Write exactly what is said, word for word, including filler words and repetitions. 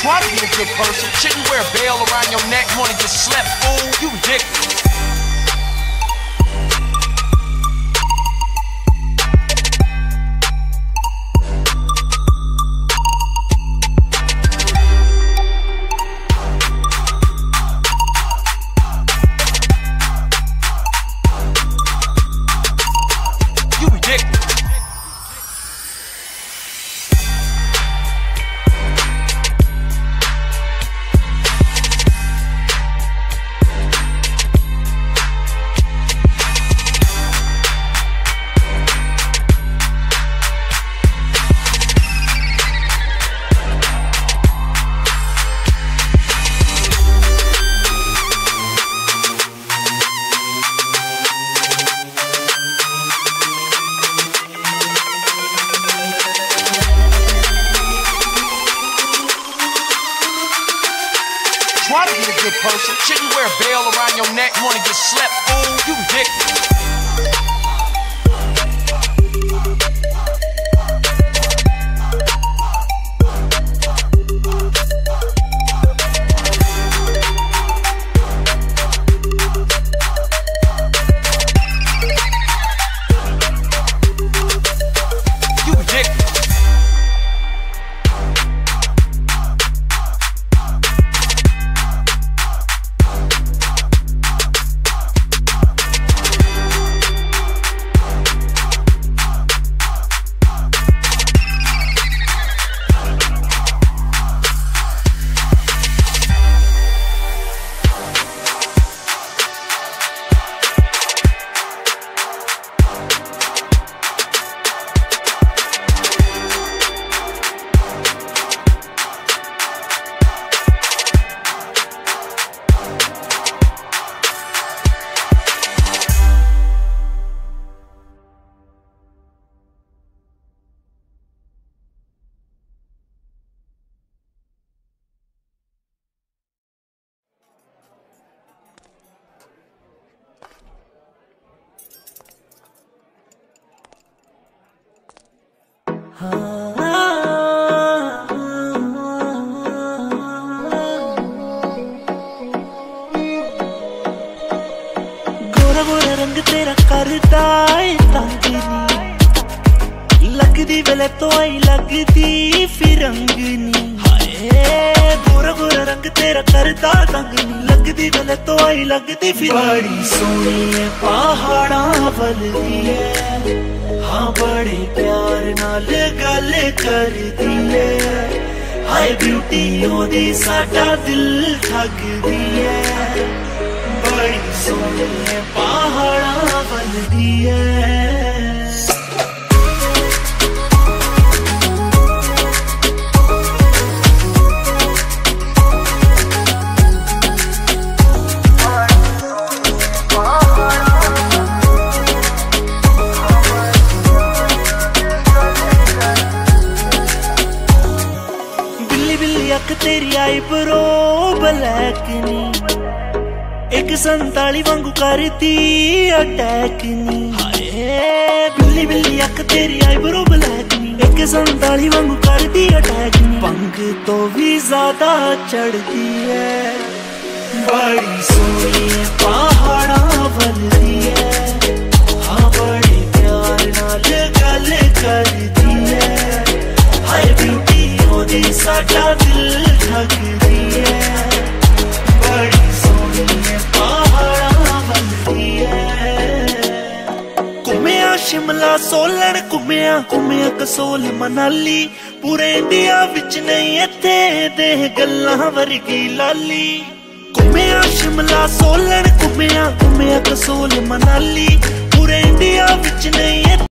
Try to be a good person. Shouldn't wear a veil around your neck. Wanna get slept, fool? You ridiculous. Try to be a good person. Shouldn't wear a veil around your neck. Wanna get slept, fool? You ridiculous. Gora Gora रंग तेरा करता है तंगनी, लगदी वेले तो आई लगदी फिरंगनी। हाय गोरा गोरा रंग तेरा करता तंगनी, लगदी वेले तो आई लगदी फिरंगनी। बड़ी सोहनी है पहाड़ा वलदी है, हाँ बड़े प्यार नाल गल करदी है। हाय ब्यूटी ओदी साडा दिल ठगदी है, बड़ी सोहनी है पहाड़ा वलदी है। अख तेरी आई ब्रो ब्लैक नी, एक संताली वांगू करती अटैक नी। हाय बिल्ली बिल्ली अख तेरी आई ब्रो ब्लैक नी, एक संताली वांगू करती अटैक नी। पंग तो भी ज्यादा चढ़ती है, बड़ी सोहनी है पहाड़ा वलदी है। हाँ बड़े प्यार नाल गल करती है, हाय ब्यूटी ओदी साडा दिल ठगदी है। बड़ी सोहनी है पहाड़ा वलदी है। घुमिया शिमला सोलन, घुमिया घुमिया कसोल मनाली, पूरे इंडिया विच नहीं इत्थे दे गल्लां वर्गी लाली। घुमिया शिमला सोलन, घुमिया घुमिया कसोल मनाली, पूरे इंडिया विच नहीं।